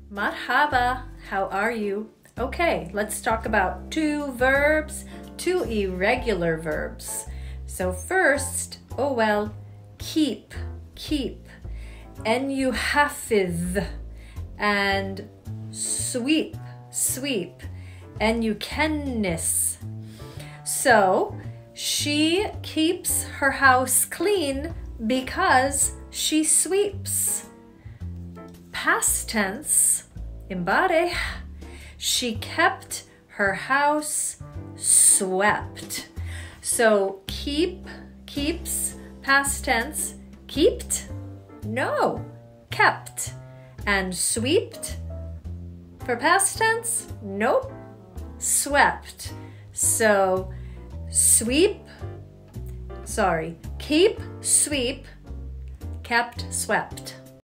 Marhaba, how are you? Okay, let's talk about two verbs, two irregular verbs. So first, keep. N-U-hafiz, and sweep. N-U-kennis. So she keeps her house clean because she sweeps. Past tense, imbareh, she kept her house swept. So keeps, past tense, keeped? No, kept. And sweeped, for past tense? Nope, swept. So keep, sweep, kept, swept.